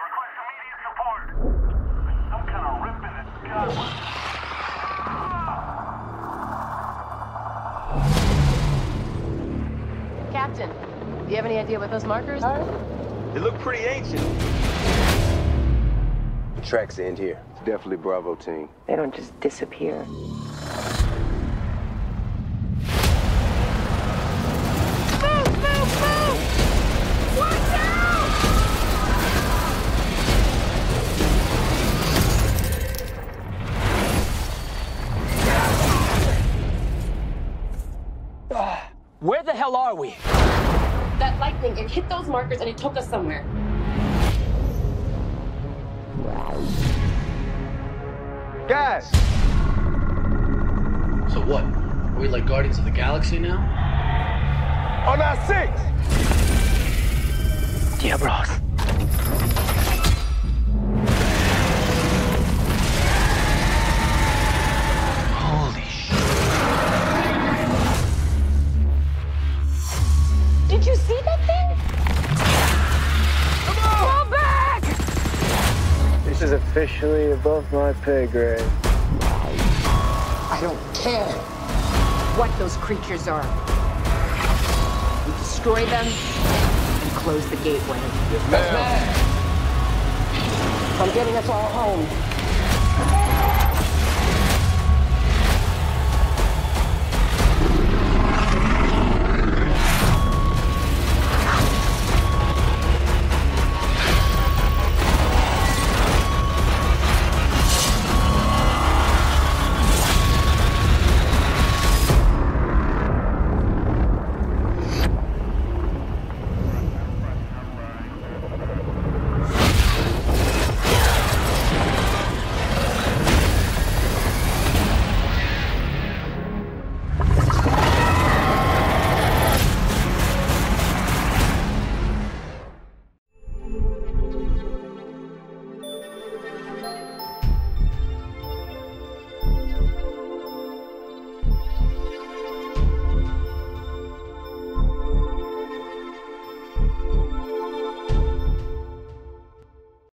Request immediate support. Some kind of rip in the sky. Captain, do you have any idea what those markers are? They look pretty ancient. The tracks end here. It's definitely Bravo team. They don't just disappear. Where the hell are we? That lightning, it hit those markers and it took us somewhere. Guys! So what? Are we like Guardians of the Galaxy now? On our 6! Diablos. Holy shit. Did you see that thing? Come on! Fall back! This is officially above my pay grade. I don't care what those creatures are. We destroy them and close the gateway. Yes, ma'am. I'm getting us all home.